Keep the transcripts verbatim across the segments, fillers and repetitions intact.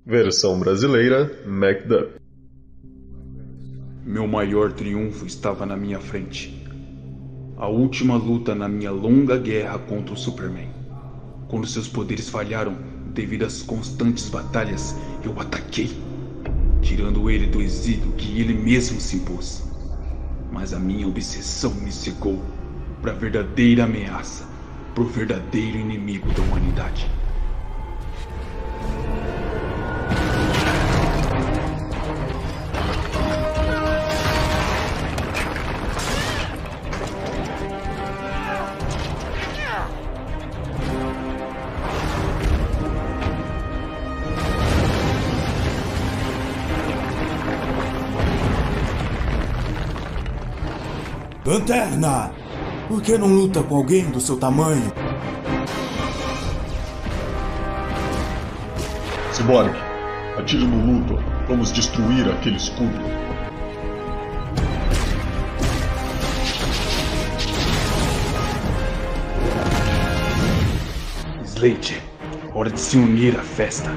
Versão brasileira, MacDup. Meu maior triunfo estava na minha frente. A última luta na minha longa guerra contra o Superman. Quando seus poderes falharam devido às constantes batalhas, eu ataquei, tirando ele do exílio que ele mesmo se impôs. Mas a minha obsessão me cegou para a verdadeira ameaça, para o verdadeiro inimigo da humanidade. Lanterna! Por que não luta com alguém do seu tamanho? Cyborg, atire no Luthor. Vamos destruir aquele escudo. Slade, hora de se unir à festa.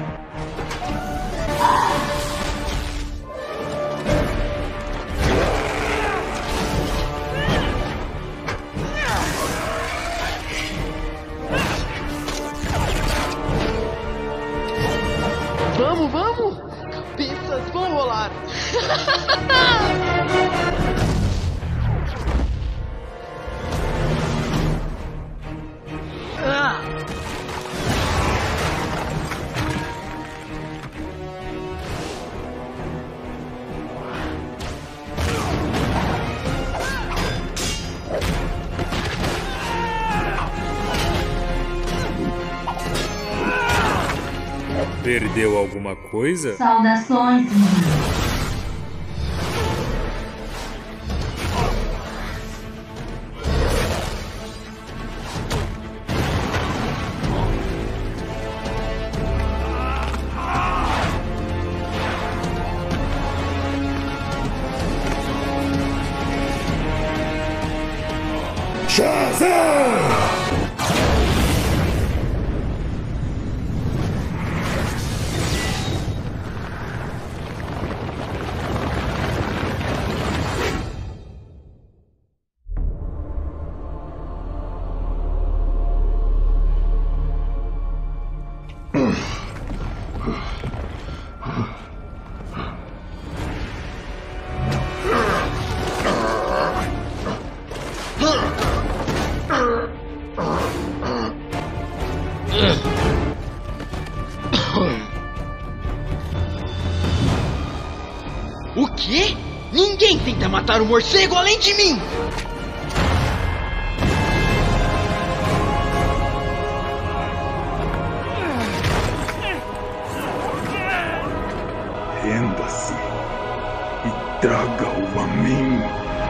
Vamos, vamos! Cabeças vão rolar! ah! Perdeu alguma coisa? Saudações, menino. Shazam! O quê? Ninguém tenta matar o morcego além de mim! Renda-se e traga-o a mim.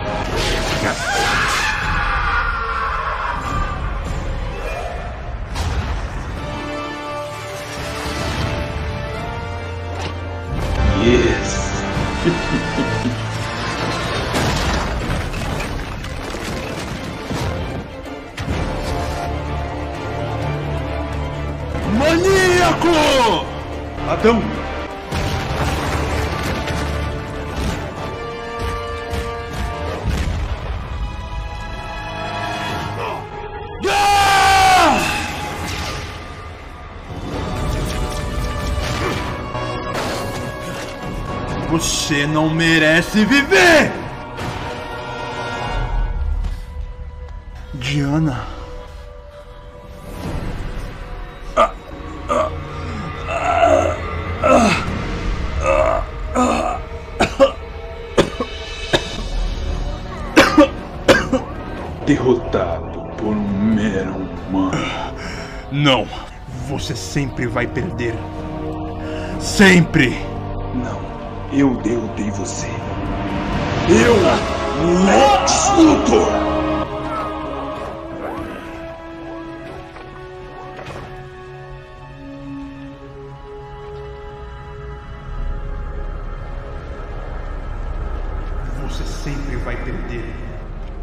Yes. Maníaco! Adão! Você não merece viver! Diana. Ah, ah, ah, ah, ah, ah. Derrotado por um mero humano. Não, você sempre vai perder. Sempre! Não. Eu derrotei você. Eu, Lex Luthor! Você sempre vai perder.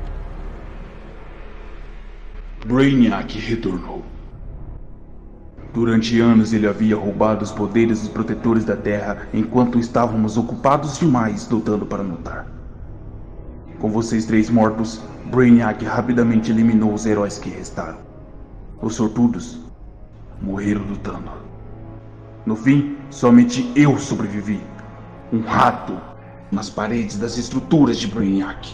Brainiac retornou. Durante anos ele havia roubado os poderes dos protetores da Terra enquanto estávamos ocupados demais lutando para lutar. Com vocês três mortos, Brainiac rapidamente eliminou os heróis que restaram. Os sortudos morreram lutando. No fim, somente eu sobrevivi. Um rato nas paredes das estruturas de Brainiac.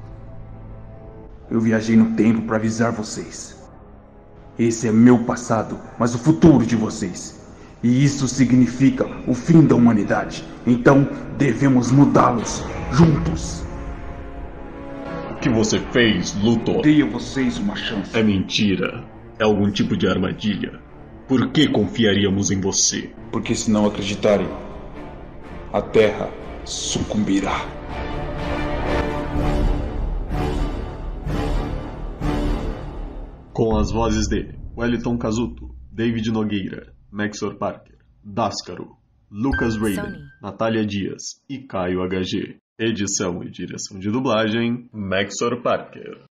Eu viajei no tempo para avisar vocês. Esse é meu passado, mas o futuro de vocês. E isso significa o fim da humanidade. Então devemos mudá-los juntos. O que você fez, Luthor? Dei a vocês uma chance. É mentira. É algum tipo de armadilha. Por que confiaríamos em você? Porque se não acreditarem, a Terra sucumbirá. Com as vozes de Wellington Casuto, David Nogueira, Maxor Parker, Dáscaro, Lucas Raiden, Natália Dias e Caio H G. Edição e direção de dublagem, Maxor Parker.